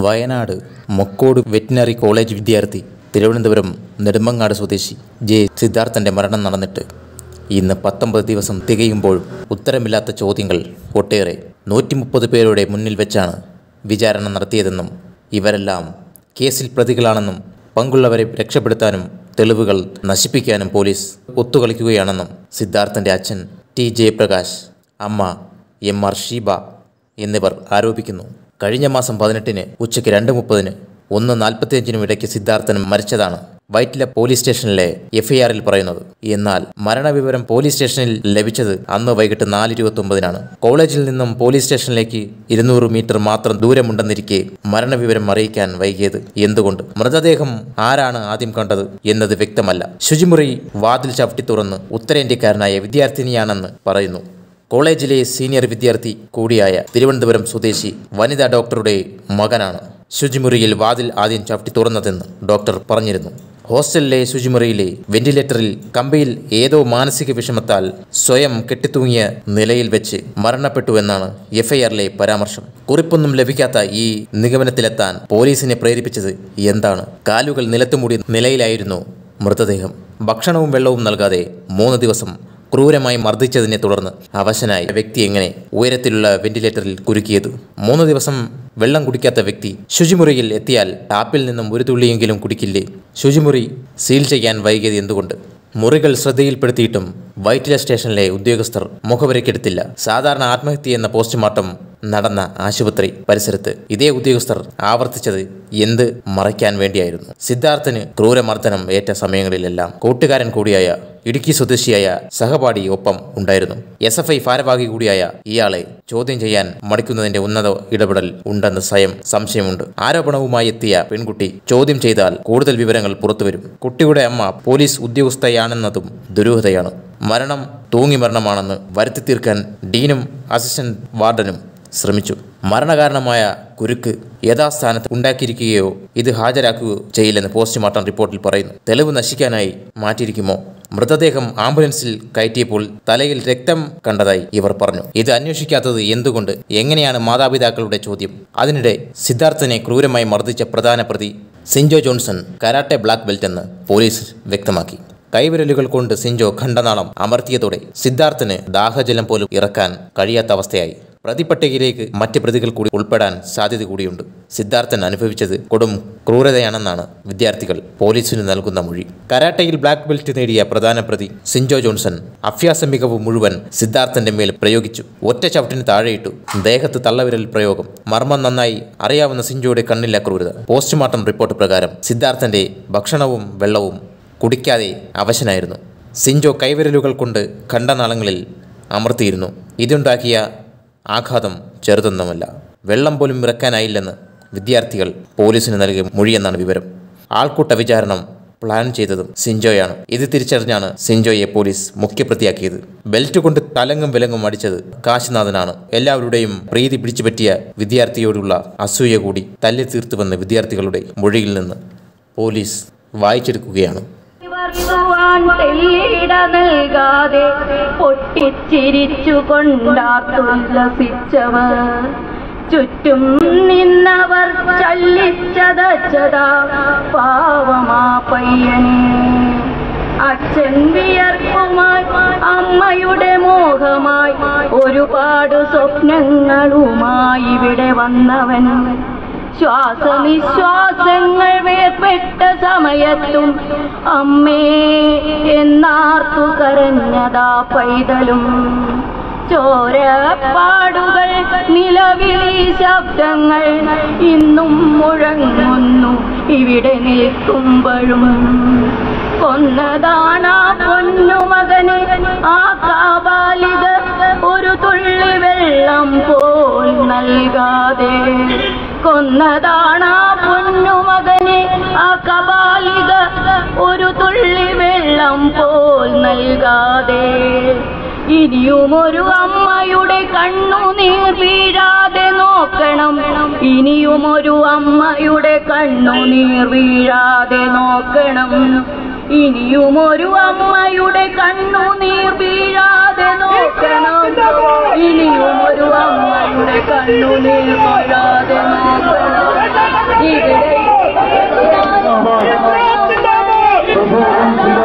Wayanad മൊക്കോട് veterinary college വിദ്യാർത്ഥി തിരുവനന്തപുരം നെടുമങ്ങാട് സ്വദേശി J സിദ്ധാർത്ഥൻ്റെ മരണം നടന്നിട്ട് ഇന്ന് 19 ദിവസം തികയുമ്പോഴും ഉത്തരമില്ലാത്ത ചോദ്യങ്ങൾ ഒട്ടേറെ. 130 പേരുടെ മുന്നിൽ വെച്ചാണ് വിചാരണ നടത്തിയതെന്നും ഇവരെല്ലാം കേസിൽ പ്രതികളാണെന്നും പങ്കുള്ളവരെ രക്ഷപ്പെടുത്താനും തെളിവുകൾ നശിപ്പിക്കാനും പോലീസ് ഒത്തുകളിക്കുകയാണെന്നും സിദ്ധാർത്ഥൻ്റെ അച്ഛൻ ടി ജയപ്രകാശ്, അമ്മ MR ഷീബ എന്നിവർ ആരോപിക്കുന്നു. കഴിഞ്ഞ മാസം 18-ന് ഉച്ചയ്ക്ക് 2:30-ന് 1:45-നും ഇടയ്ക്ക് സിദ്ധാർത്ഥൻ മരിച്ചതാണ് വൈറ്റില പോലീസ് സ്റ്റേഷനിലെ FIRൽ പറയുന്നത്. എന്നാൽ മരണവിവരം പോലീസ് സ്റ്റേഷനിൽ ലഭിച്ചത് അന്ന് വൈകിട്ട് 4:29-നാണ്. കോളേജിൽ നിന്നും പോലീസ് സ്റ്റേഷനിലേക്ക് 200 മീറ്റർ മാത്രം ദൂരമുണ്ടെന്നിരിക്കെ മരണവിവരം അറിയിക്കാൻ വൈകിയത് എന്തുകൊണ്ട്? മൃതദേഹം ആരാണ് ആദ്യം കണ്ടത് എന്നത് വ്യക്തമല്ല. ശുചിമുറി വാതിൽ ചവിട്ടി തുറന്ന് ഉത്തരേന്ത്യക്കാരനായ വിദ്യാർത്ഥിനിയാണെന്ന് പറയുന്നു. കോളേജിലെ സീനിയർ വിദ്യാർത്ഥി കൂടിയായ തിരുവനന്തപുരം സ്വദേശി വനിതാ ഡോക്ടറുടെ മകനാണ് ശുചിമുറിയിൽ വാതിൽ ആദ്യം ചവിട്ടി തുറന്നതെന്ന് ഡോക്ടർ പറഞ്ഞിരുന്നു. ഹോസ്റ്റലിലെ ശുചിമുറിയിലെ വെന്റിലേറ്ററിൽ കമ്പിയിൽ ഏതോ മാനസിക വിഷമത്താൽ സ്വയം കെട്ടിത്തൂങ്ങിയ നിലയിൽ വെച്ച് മരണപ്പെട്ടുവെന്നാണ് FIRലെ പരാമർശം. കുറിപ്പൊന്നും ലഭിക്കാത്ത ഈ നിഗമനത്തിലെത്താൻ പോലീസിനെ പ്രേരിപ്പിച്ചത് എന്താണ്? കാലുകൾ നിലത്തുമൂടിയ നിലയിലായിരുന്നു മൃതദേഹം. ഭക്ഷണവും വെള്ളവും നൽകാതെ 3 ദിവസം ക്രൂരമായി മർദ്ദിച്ചതിനെ തുടർന്ന് അവശനായ വ്യക്തി എങ്ങനെ ഉയരത്തിലുള്ള വെന്റിലേറ്ററിൽ കുരുക്കിയത്? 3 ദിവസം വെള്ളം കുടിക്കാത്ത വ്യക്തി ശുചിമുറിയിൽ എത്തിയാൽ ടാപ്പിൽ നിന്നും ഒരു തുള്ളിയെങ്കിലും കുടിക്കില്ലേ? ശുചിമുറി സീൽ ചെയ്യാൻ വൈകിയത് എന്തുകൊണ്ട്? മുറികൾ ശ്രദ്ധയിൽപ്പെടുത്തിയിട്ടും വൈറ്റില സ്റ്റേഷനിലെ ഉദ്യോഗസ്ഥർ മുഖവരയ്ക്കെടുത്തില്ല. സാധാരണ ആത്മഹത്യ എന്ന പോസ്റ്റ്മോർട്ടം നടന്ന ആശുപത്രി പരിസരത്ത് ഇതേ ഉദ്യോഗസ്ഥർ ആവർത്തിച്ചത് എന്ത് മറയ്ക്കാൻ വേണ്ടിയായിരുന്നു? സിദ്ധാർത്ഥന് ക്രൂരമർദ്ദനം ഏറ്റ സമയങ്ങളിലെല്ലാം കൂട്ടുകാരൻ കൂടിയായ ഇടുക്കി സ്വദേശിയായ സഹപാഠി ഒപ്പം ഉണ്ടായിരുന്നു. SFI ഭാരവാഹി കൂടിയായ ഇയാളെ ചോദ്യം ചെയ്യാൻ മടിക്കുന്നതിന്റെ ഉന്നത ഇടപെടൽ ഉണ്ടെന്ന് സ്വയം സംശയമുണ്ട്. ആരോപണവുമായി എത്തിയ പെൺകുട്ടി ചോദ്യം ചെയ്താൽ കൂടുതൽ വിവരങ്ങൾ പുറത്തുവരും. കുട്ടിയുടെ അമ്മ പോലീസ് ഉദ്യോഗസ്ഥയാണെന്നതും ദുരൂഹതയാണ്. മരണം തൂങ്ങി മരണമാണെന്ന് വരുത്തി തീർക്കാൻ ഡീനും അസിസ്റ്റന്റ് വാർഡനും ശ്രമിച്ചു. മരണകാരണമായ കുരുക്ക് യഥാസ്ഥാനത്ത് ഉണ്ടാക്കിയിരിക്കുകയോ ഇത് ഹാജരാക്കുകയോ ചെയ്യില്ലെന്ന് പോസ്റ്റ്മോർട്ടം റിപ്പോർട്ടിൽ പറയുന്നു. തെളിവ് നശിക്കാനായി മാറ്റിയിരിക്കുമോ? മൃതദേഹം ആംബുലൻസിൽ കയറ്റിയപ്പോൾ തലയിൽ രക്തം കണ്ടതായി ഇവർ പറഞ്ഞു. ഇത് അന്വേഷിക്കാത്തത് എന്തുകൊണ്ട്? എങ്ങനെയാണ് മാതാപിതാക്കളുടെ ചോദ്യം? അതിനിടെ സിദ്ധാർത്ഥനെ ക്രൂരമായി മർദ്ദിച്ച പ്രധാന പ്രതി Sinjo Johnson karate black belt എന്ന് പോലീസ് വ്യക്തമാക്കി. കൈവിരലുകൾ കൊണ്ട് സിൻജോ ഖണ്ഡനാളം അമർത്തിയതോടെ സിദ്ധാർത്ഥന് ദാഹജലം പോലും ഇറക്കാൻ കഴിയാത്ത അവസ്ഥയായി. പ്രതിപട്ടികയിലേക്ക് മറ്റ് പ്രതികൾ കൂടി ഉൾപ്പെടാൻ സാധ്യത കൂടിയുണ്ട്. സിദ്ധാർത്ഥൻ അനുഭവിച്ചത് കൊടും ക്രൂരതയാണെന്നാണ് വിദ്യാർത്ഥികൾ പോലീസിന് നൽകുന്ന മൊഴി. കരാട്ടയിൽ ബ്ലാക്ക് ബെൽറ്റ് നേടിയ പ്രധാന പ്രതി സിൻജോ ജോൺസൺ അഭ്യാസ മികവ് മുഴുവൻ സിദ്ധാർത്ഥന്റെ മേൽ പ്രയോഗിച്ചു. ഒറ്റ ചവിട്ടിന് താഴെയിട്ടു. ദേഹത്ത് തള്ളവിരൽ പ്രയോഗം. മർമ്മം നന്നായി അറിയാവുന്ന സിൻജോയുടെ കണ്ണില്ല ക്രൂരത. പോസ്റ്റ്മോർട്ടം റിപ്പോർട്ട് പ്രകാരം സിദ്ധാർത്ഥന്റെ ഭക്ഷണവും വെള്ളവും കുടിക്കാതെ അവശനായിരുന്നു. സിൻജോ കൈവിരലുകൾ കൊണ്ട് ഖണ്ഡനാളങ്ങളിൽ അമർത്തിയിരുന്നു. ഇതുണ്ടാക്കിയ ആഘാതം ചെറുതൊന്നുമല്ല. വെള്ളം പോലും ഇറക്കാനായില്ലെന്ന് വിദ്യാർത്ഥികൾ പോലീസിന് നൽകിയ മൊഴിയെന്നാണ് വിവരം. ആൾക്കൂട്ട വിചാരണം പ്ലാൻ ചെയ്തതും സിൻജോയാണ്. ഇത് തിരിച്ചറിഞ്ഞാണ് സിൻജോയെ പോലീസ് മുഖ്യപ്രതിയാക്കിയത്. ബെൽറ്റ് കൊണ്ട് തലങ്ങും വിലങ്ങും അടിച്ചത് കാശിനാഥനാണ്. എല്ലാവരുടെയും പ്രീതി പിടിച്ചുപറ്റിയ വിദ്യാർത്ഥിയോടുള്ള അസൂയ കൂടി തല്ലി തീർത്തുവെന്ന് വിദ്യാർത്ഥികളുടെ മൊഴിയിൽ നിന്ന് പോലീസ് വായിച്ചെടുക്കുകയാണ്. നൽകാതെ പൊട്ടിച്ചിരിച്ചു കൊണ്ടാത്തുല്ലസിച്ചവർ ചുറ്റും നിന്നവർ ചല്ലിച്ചതച്ചതാ പാവമാ പയ്യനെ. അച്ഛൻ വിയർപ്പുമായി അമ്മയുടെ മോഹമായി ഒരുപാട് സ്വപ്നങ്ങളുമായി ഇവിടെ വന്നവൻ ശ്വാസനിശ്വാസങ്ങൾ വേർപെട്ട സമയത്തും അമ്മേ എന്നാർത്തു കരഞ്ഞതാ പൈതലും. ചോരപ്പാടുകൾ നിലവിളി ശബ്ദങ്ങൾ ഇന്നും മുഴങ്ങുന്നു ഇവിടെ നിൽക്കുമ്പോഴും. കൊന്നതാണാ പൊന്നുമകനെ ആ കാബാലിക ഒരു തുള്ളി വെള്ളം പോൽ നൽകാതെ. കൊന്നതാണാ പൊന്നുമകനെ ആ കബാലിക ഒരു തുള്ളി വെള്ളം പോൽ നൽകാതെ. ഇനിയും ഒരു അമ്മയുടെ കണ്ണുനീർ വീഴാതെ നോക്കണം. ഇനിയും ഒരു അമ്മയുടെ കണ്ണുനീർ വീഴാതെ നോക്കണം. ഇനിയും ഒരു അമ്മയുടെ കണ്ണുനീർ വീഴാതെ നോക്കണം. ഇനിയും ഒരു അമ്മയുടെ കണ്ണുനീർ വീഴാതെ നോക്കണം. ഇവിടെ